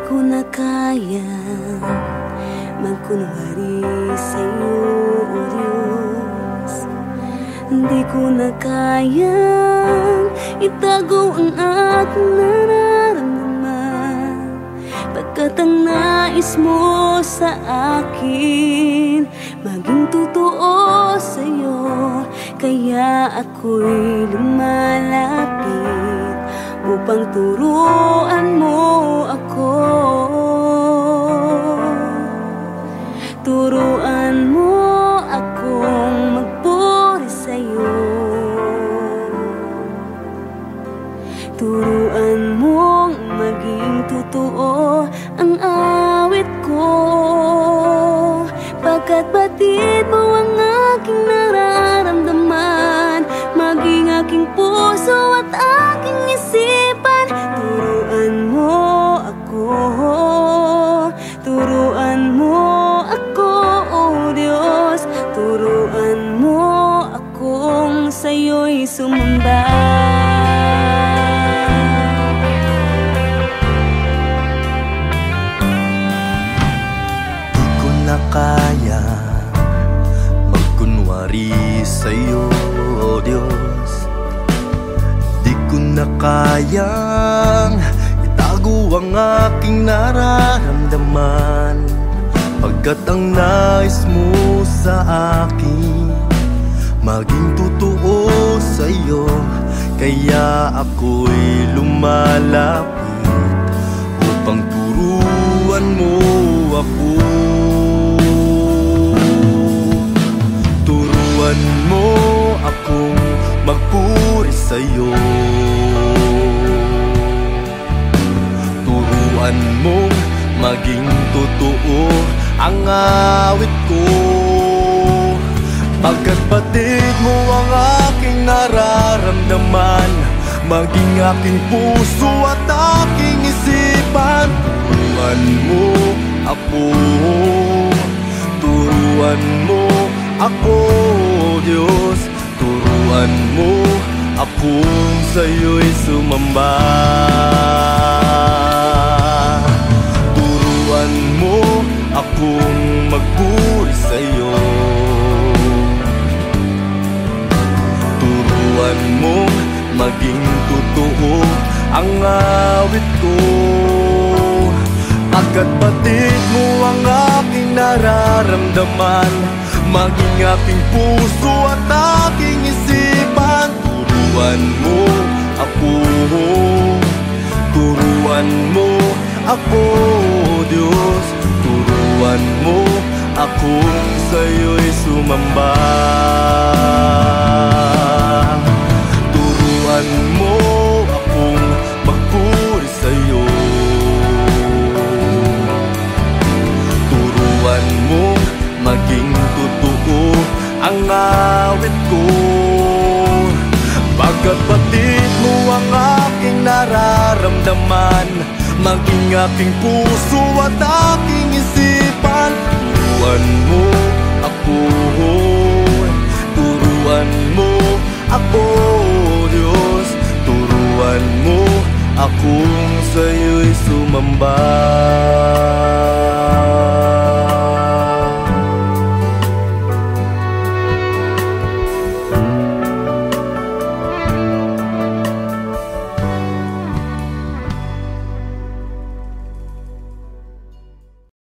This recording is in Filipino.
ko na kayang magkunwari sa'yo, o Diyos. Di ko na kayang itago ang aking nararamdaman, pagkat ang nais mo sa akin maging totoo sa'yo. Kaya ako'y lumalapit upang turuan mo ako. Turuan mo akong magpuri sa'yo. Turuan mong maging totoo ang awit ko, pagkat batid mo ang aking nararamdaman, maging aking puso at aking isipan. Turuan mo ako, turuan mo ako, o Diyos. Turuan mo akong sa'yo'y sumamba. Di ko na kaya magkunwari sa'yo, o Diyos. Di ko na kayang itago ang aking nararamdaman, pagkat ang nais mo sa akin maging totoo sa'yo. Kaya ako'y lumalapit upang turuan mo ako. Turuan mo akong magpuri sa'yo. Turuan mong maging totoo ang awit ko, pagkat batid mo ang aking nararamdaman, maging aking puso at aking isipan. Turuan mo ako, turuan mo ako, Diyos. Turuan mo akong sa'yo'y sumamba. Turuan mo akong magpuri sa'yo. Turuan mong maging totoo ang awit ko, pagkat batid mo ang aking nararamdaman, maging aking puso at aking isipan. Turuan mo ako, turuan mo ako, Diyos. Turuan mo akong sa'yo'y sumamba. Turuan mo akong magpuri sa'yo. Turuan mo maging totoo ang awit ko, pagkat batid mo ang aking nararamdaman, maging aking puso at aking isipan. Turuan mo ako, turuan mo ako, Diyos. Turuan mo akong sa'yo'y sumamba.